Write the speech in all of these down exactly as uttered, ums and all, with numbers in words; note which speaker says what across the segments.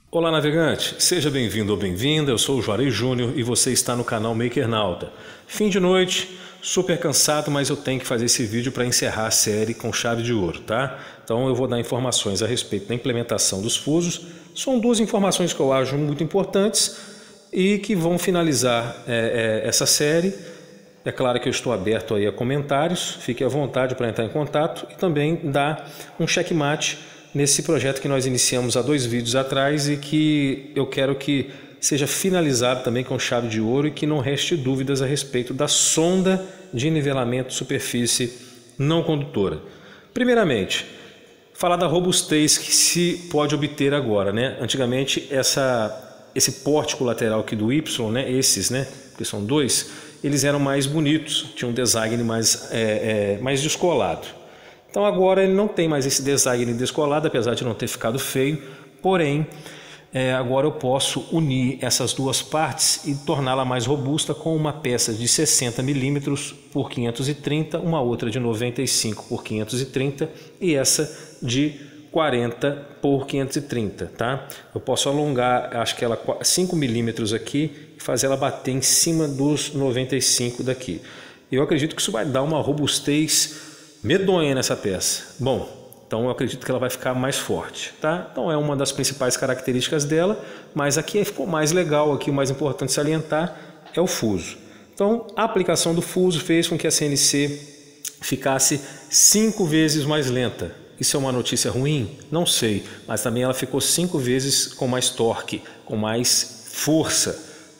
Speaker 1: Olá, navegante! Seja bem-vindo ou bem-vinda, eu sou o Juarez Júnior e você está no canal Makernauta. Fim de noite, super cansado, mas eu tenho que fazer esse vídeo para encerrar a série com chave de ouro, tá? Então eu vou dar informações a respeito da implementação dos fusos. São duas informações que eu acho muito importantes e que vão finalizar é, é, essa série. É claro que eu estou aberto aí a comentários, fique à vontade para entrar em contato e também dar um checkmate nesse projeto que nós iniciamos há dois vídeos atrás e que eu quero que seja finalizado também com chave de ouro e que não reste dúvidas a respeito da sonda de nivelamento de superfície não condutora. Primeiramente, falar da robustez que se pode obter agora, né? Antigamente essa, esse pórtico lateral aqui do Y, né? Esses, né? Que são dois, eles eram mais bonitos, tinham um design mais, é, é, mais descolado. Então agora ele não tem mais esse design descolado, apesar de não ter ficado feio, porém é, agora eu posso unir essas duas partes e torná-la mais robusta com uma peça de sessenta milímetros por quinhentos e trinta, uma outra de noventa e cinco por quinhentos e trinta e essa de quarenta por quinhentos e trinta, tá? Eu posso alongar, acho que ela cinco milímetros aqui e fazer ela bater em cima dos noventa e cinco daqui. Eu acredito que isso vai dar uma robustez medonha nessa peça. Bom, então eu acredito que ela vai ficar mais forte, tá? Então é uma das principais características dela, mas aqui ficou mais legal, aqui o mais importante salientar é o fuso. Então a aplicação do fuso fez com que a C N C ficasse cinco vezes mais lenta. Isso é uma notícia ruim? Não sei, mas também ela ficou cinco vezes com mais torque, com mais força,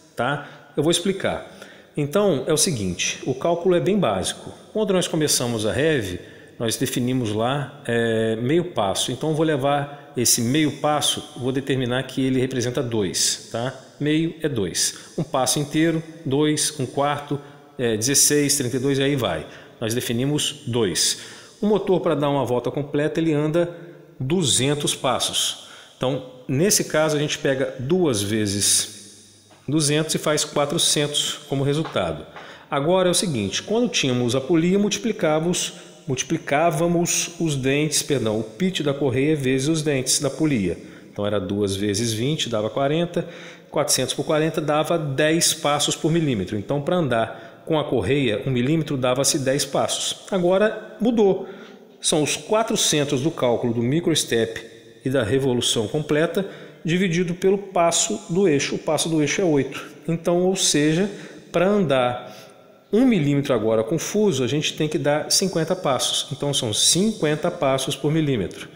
Speaker 1: tá? Eu vou explicar. Então é o seguinte, o cálculo é bem básico. Quando nós começamos a Rev, nós definimos lá é, meio passo. Então eu vou levar esse meio passo, vou determinar que ele representa dois, tá? Meio é dois. Um passo inteiro, dois, um quarto, é, dezesseis, trinta e dois e aí vai. Nós definimos dois. O motor, para dar uma volta completa, ele anda duzentos passos. Então nesse caso a gente pega duas vezes duzentos e faz quatrocentos como resultado. Agora é o seguinte, quando tínhamos a polia, multiplicávamos, multiplicávamos os dentes, perdão, o pitch da correia vezes os dentes da polia. Então era duas vezes vinte, dava quarenta, quatrocentos por quarenta dava dez passos por milímetro. Então para andar com a correia, um milímetro dava-se dez passos. Agora mudou, são os quatrocentos do cálculo do microstep e da revolução completa, dividido pelo passo do eixo. O passo do eixo é oito. Então, ou seja, para andar um milímetro agora com fuso, a gente tem que dar cinquenta passos. Então, são cinquenta passos por milímetro.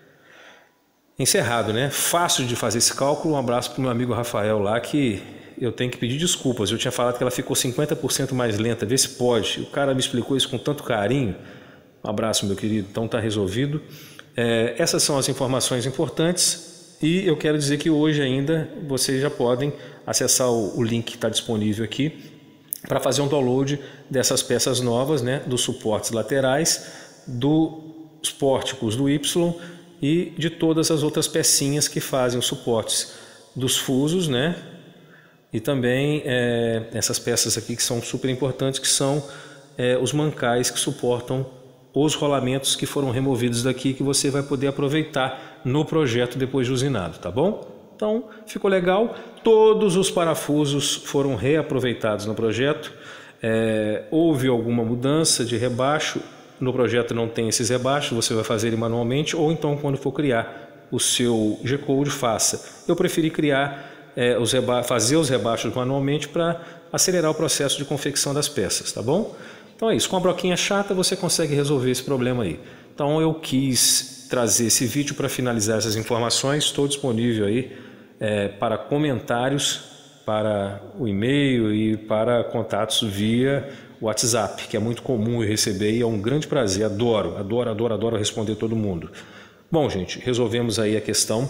Speaker 1: Encerrado, né? Fácil de fazer esse cálculo. Um abraço para o meu amigo Rafael lá, que eu tenho que pedir desculpas. Eu tinha falado que ela ficou cinquenta por cento mais lenta. Vê se pode. O cara me explicou isso com tanto carinho. Um abraço, meu querido. Então, está resolvido. É, essas são as informações importantes. E eu quero dizer que hoje ainda vocês já podem acessar o, o link que está disponível aqui para fazer um download dessas peças novas, né, dos suportes laterais, dos pórticos do Y e de todas as outras pecinhas que fazem os suportes dos fusos, né, e também é, essas peças aqui que são super importantes, que são é, os mancais que suportam os rolamentos que foram removidos daqui, que você vai poder aproveitar no projeto depois de usinado, tá bom? Então, ficou legal. Todos os parafusos foram reaproveitados no projeto. É, houve alguma mudança de rebaixo. No projeto não tem esses rebaixos, você vai fazer ele manualmente, ou então quando for criar o seu G-Code, faça. Eu preferi criar, é, os reba- fazer os rebaixos manualmente para acelerar o processo de confecção das peças, tá bom? Então é isso, com a broquinha chata você consegue resolver esse problema aí. Então eu quis trazer esse vídeo para finalizar essas informações. Estou disponível aí é, para comentários, para o e-mail e para contatos via WhatsApp, que é muito comum eu receber e é um grande prazer. Adoro, adoro, adoro, adoro responder todo mundo. Bom, gente, resolvemos aí a questão.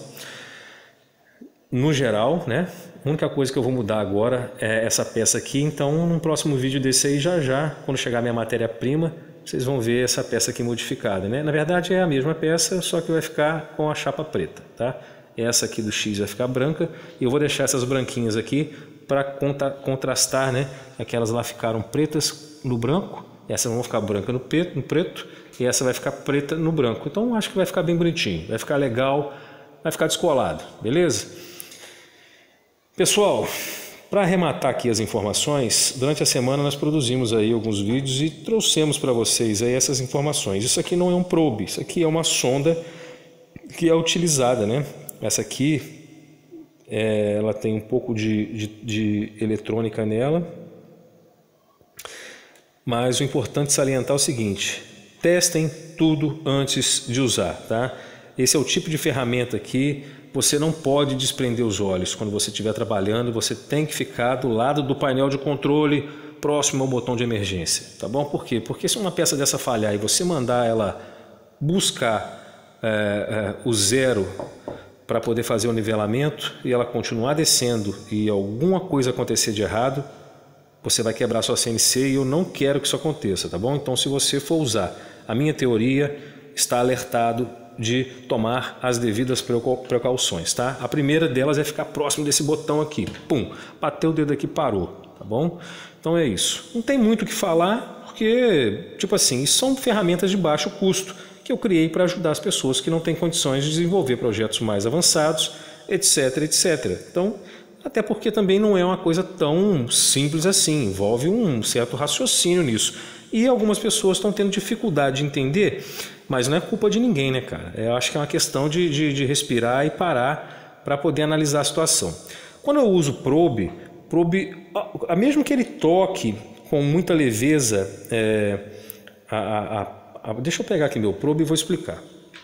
Speaker 1: No geral, né? A única coisa que eu vou mudar agora é essa peça aqui. Então, no próximo vídeo desse aí, já já, quando chegar a minha matéria-prima, vocês vão ver essa peça aqui modificada, né? Na verdade é a mesma peça, só que vai ficar com a chapa preta, tá? Essa aqui do X vai ficar branca e eu vou deixar essas branquinhas aqui para contra contrastar, né? Aquelas lá ficaram pretas no branco, essas vão ficar branca no preto, no preto e essa vai ficar preta no branco. Então acho que vai ficar bem bonitinho, vai ficar legal. vai ficar descolado, beleza? Pessoal, para arrematar aqui as informações, durante a semana nós produzimos aí alguns vídeos e trouxemos para vocês aí essas informações. Isso aqui não é um probe, isso aqui é uma sonda que é utilizada, né? Essa aqui, é, ela tem um pouco de, de, de eletrônica nela, mas o importante salientar é o seguinte: testem tudo antes de usar, tá? Esse é o tipo de ferramenta que você não pode desprender os olhos quando você estiver trabalhando. Você tem que ficar do lado do painel de controle, próximo ao botão de emergência, tá bom? Por quê? Porque se uma peça dessa falhar e você mandar ela buscar é, é, o zero para poder fazer o nivelamento e ela continuar descendo e alguma coisa acontecer de errado, você vai quebrar sua C N C e eu não quero que isso aconteça, tá bom? Então, se você for usar a minha teoria, está alertado de tomar as devidas precauções, tá? A primeira delas é ficar próximo desse botão aqui. Pum, bateu o dedo aqui, parou, tá bom? Então é isso. Não tem muito o que falar, porque, tipo assim, isso são ferramentas de baixo custo que eu criei para ajudar as pessoas que não têm condições de desenvolver projetos mais avançados, etc, etcétera. Então, até porque também não é uma coisa tão simples assim, envolve um certo raciocínio nisso. E algumas pessoas estão tendo dificuldade de entender, mas não é culpa de ninguém, né, cara? Eu acho que é uma questão de, de, de respirar e parar para poder analisar a situação. Quando eu uso probe, probe, a mesmo que ele toque com muita leveza, é, a, a, a, deixa eu pegar aqui meu probe e vou explicar.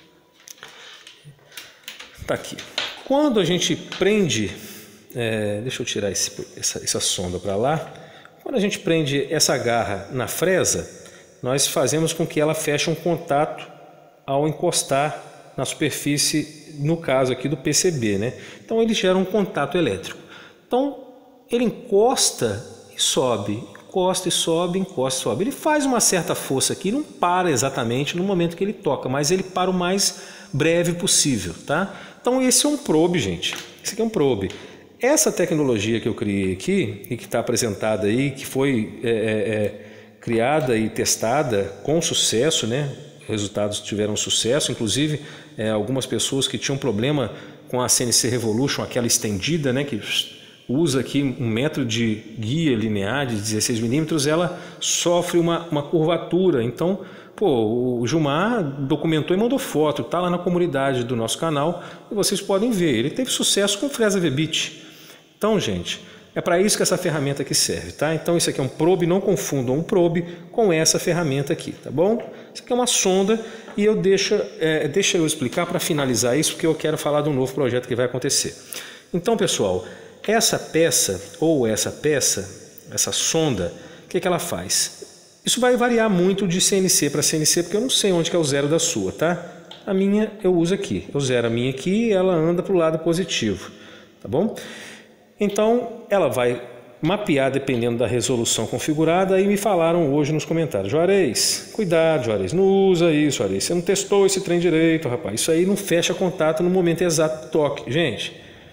Speaker 1: Tá aqui. Quando a gente prende, é, deixa eu tirar esse, essa, essa sonda para lá. Quando a gente prende essa garra na fresa, nós fazemos com que ela feche um contato ao encostar na superfície, no caso aqui do P C B, né? Então ele gera um contato elétrico. Então ele encosta e sobe, encosta e sobe, encosta e sobe. Ele faz uma certa força aqui, não para exatamente no momento que ele toca, mas ele para o mais breve possível, tá? Então esse é um probe, gente. Esse aqui é um probe. Essa tecnologia que eu criei aqui e que está apresentada aí, que foi é, é, criada e testada com sucesso, né? Resultados tiveram sucesso, inclusive é, algumas pessoas que tinham problema com a C N C Revolution, aquela estendida, né? Que usa aqui um metro de guia linear de dezesseis milímetros, ela sofre uma, uma curvatura. Então, pô, o Gilmar documentou e mandou foto, está lá na comunidade do nosso canal e vocês podem ver. Ele teve sucesso com fresa V-Bit. Então, gente, é para isso que essa ferramenta aqui serve, tá? Então, isso aqui é um probe, não confundam um probe com essa ferramenta aqui, tá bom? Isso aqui é uma sonda e eu deixo, é, deixa eu explicar para finalizar isso, porque eu quero falar de um novo projeto que vai acontecer. Então, pessoal, essa peça ou essa peça, essa sonda, o que, que ela faz? Isso vai variar muito de C N C para C N C, porque eu não sei onde que é o zero da sua, tá? A minha eu uso aqui, eu zero a minha aqui e ela anda para o lado positivo, tá bom? Então, ela vai mapear dependendo da resolução configurada. Aí me falaram hoje nos comentários: Juarez, cuidado, Juarez, não usa isso, Juarez, você não testou esse trem direito, rapaz. Isso aí não fecha contato no momento exato do toque. Gente,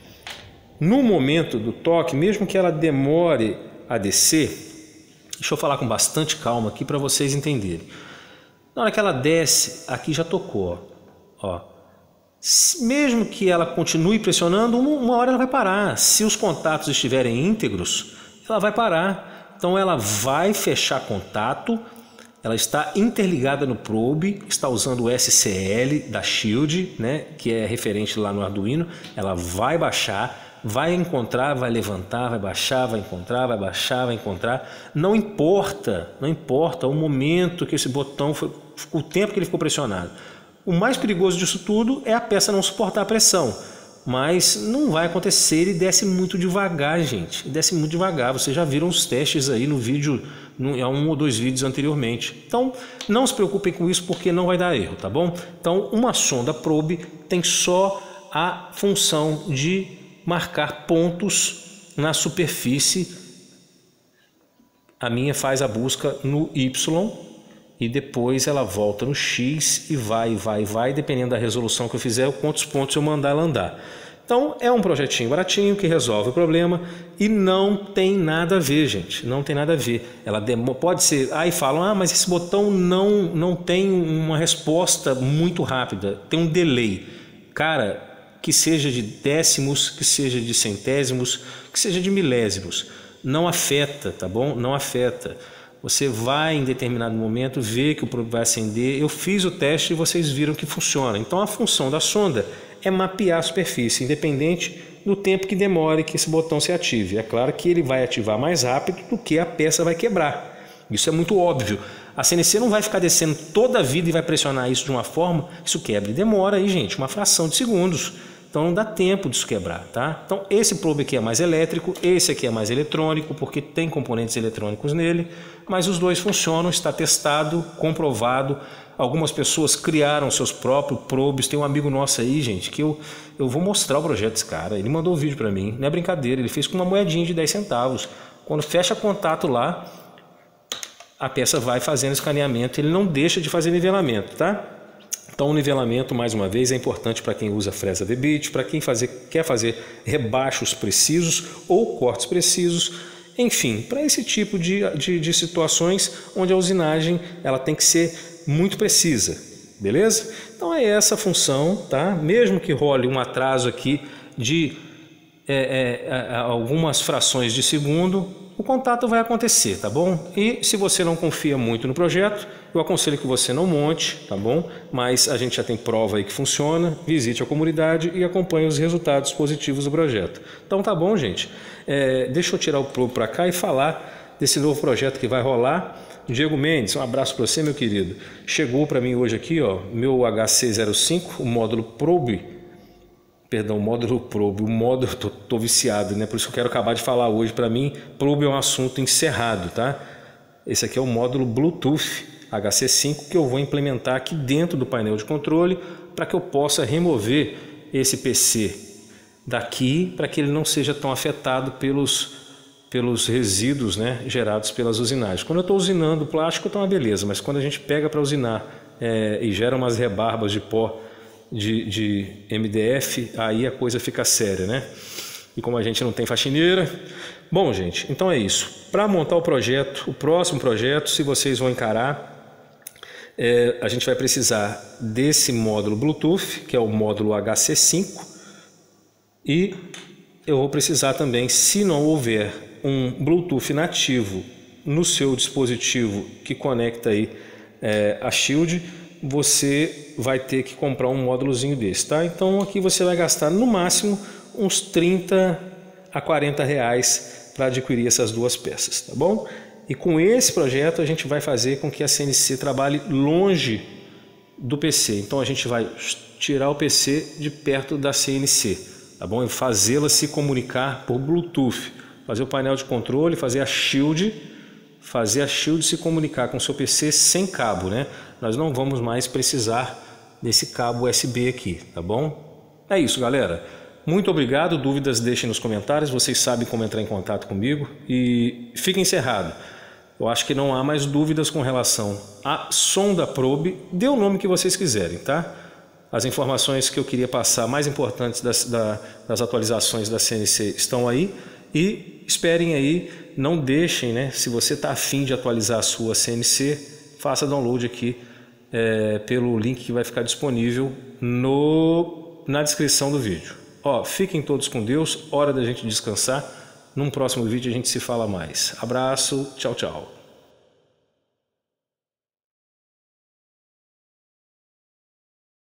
Speaker 1: no momento do toque, mesmo que ela demore a descer, deixa eu falar com bastante calma aqui para vocês entenderem. Na hora que ela desce, aqui já tocou, ó. Mesmo que ela continue pressionando, uma hora ela vai parar. Se os contatos estiverem íntegros, ela vai parar. Então ela vai fechar contato, ela está interligada no probe, está usando o S C L da Shield, né, que é referente lá no Arduino. Ela vai baixar, vai encontrar, vai levantar, vai baixar, vai encontrar, vai baixar, vai encontrar. Não importa, não importa o momento que esse botão foi, o tempo que ele ficou pressionado. O mais perigoso disso tudo é a peça não suportar a pressão, mas não vai acontecer, ele desce muito devagar, gente, ele desce muito devagar. Vocês já viram os testes aí no vídeo, em um ou dois vídeos anteriormente. Então, não se preocupem com isso porque não vai dar erro, tá bom? Então, uma sonda probe tem só a função de marcar pontos na superfície. A minha faz a busca no Y, e depois ela volta no X e vai, vai, vai, dependendo da resolução que eu fizer, quantos pontos eu mandar ela andar. Então é um projetinho baratinho que resolve o problema e não tem nada a ver, gente, não tem nada a ver. Ela demo... pode ser, aí falam, ah, mas esse botão não, não tem uma resposta muito rápida, tem um delay. Cara, Que seja de décimos, que seja de centésimos, que seja de milésimos. Não afeta, tá bom? Não afeta. Você vai em determinado momento ver que o probe vai acender. Eu fiz o teste e vocês viram que funciona. Então a função da sonda é mapear a superfície, independente do tempo que demore que esse botão se ative. É claro que ele vai ativar mais rápido do que a peça vai quebrar. Isso é muito óbvio. A C N C não vai ficar descendo toda a vida e vai pressionar isso de uma forma que isso quebre. Demora aí, gente, uma fração de segundos. Então não dá tempo disso quebrar, tá? Então esse probe aqui é mais elétrico, esse aqui é mais eletrônico, porque tem componentes eletrônicos nele, mas os dois funcionam, está testado, comprovado. Algumas pessoas criaram seus próprios probes. Tem um amigo nosso aí, gente, que eu, eu vou mostrar o projeto desse cara. Ele mandou um vídeo para mim, não é brincadeira, ele fez com uma moedinha de dez centavos. Quando fecha contato lá, a peça vai fazendo escaneamento, ele não deixa de fazer nivelamento, tá? Então o nivelamento, mais uma vez, é importante para quem usa fresa V-bit, para quem fazer, quer fazer rebaixos precisos ou cortes precisos, enfim, para esse tipo de, de, de situações onde a usinagem ela tem que ser muito precisa, beleza? Então é essa a função, tá? Mesmo que role um atraso aqui de é, é, algumas frações de segundo, o contato vai acontecer, tá bom? E se você não confia muito no projeto, eu aconselho que você não monte, tá bom? Mas a gente já tem prova aí que funciona, visite a comunidade e acompanhe os resultados positivos do projeto. Então tá bom, gente? É, deixa eu tirar o probe para cá e falar desse novo projeto que vai rolar. Diego Mendes, um abraço para você, meu querido. Chegou para mim hoje aqui, ó, meu H C zero cinco, o módulo probe. Perdão, o módulo probe, o módulo, tô, tô viciado, né? Por isso que eu quero acabar de falar hoje. Para mim, probe é um assunto encerrado, tá? Esse aqui é o módulo Bluetooth H C cinco que eu vou implementar aqui dentro do painel de controle para que eu possa remover esse P C daqui para que ele não seja tão afetado pelos, pelos resíduos, né, gerados pelas usinagens. Quando eu estou usinando plástico, está uma beleza, mas quando a gente pega para usinar é, e gera umas rebarbas de pó De, de M D F, aí a coisa fica séria, né? E como a gente não tem faxineira... Bom, gente, então é isso. Para montar o projeto, o próximo projeto, se vocês vão encarar, é, a gente vai precisar desse módulo Bluetooth, que é o módulo H C cinco, e eu vou precisar também, se não houver um Bluetooth nativo no seu dispositivo que conecta aí é, a Shield, você vai ter que comprar um módulozinho desse, tá? Então aqui você vai gastar no máximo uns trinta a quarenta reais para adquirir essas duas peças, tá bom? E com esse projeto a gente vai fazer com que a C N C trabalhe longe do P C. Então a gente vai tirar o P C de perto da C N C, tá bom? E fazê-la se comunicar por Bluetooth, fazer o painel de controle, fazer a Shield, fazer a Shield se comunicar com o seu P C sem cabo, né? Nós não vamos mais precisar desse cabo U S B aqui, tá bom? É isso, galera. Muito obrigado. Dúvidas deixem nos comentários. Vocês sabem como entrar em contato comigo. E fica encerrado. Eu acho que não há mais dúvidas com relação à sonda probe. Dê o nome que vocês quiserem, tá? As informações que eu queria passar, mais importantes das, da, das atualizações da C N C, estão aí. E esperem aí, não deixem, né? Se você está afim de atualizar a sua C N C, faça download aqui é, pelo link que vai ficar disponível no, na descrição do vídeo. Ó, fiquem todos com Deus, hora da gente descansar. Num próximo vídeo a gente se fala mais. Abraço, tchau, tchau.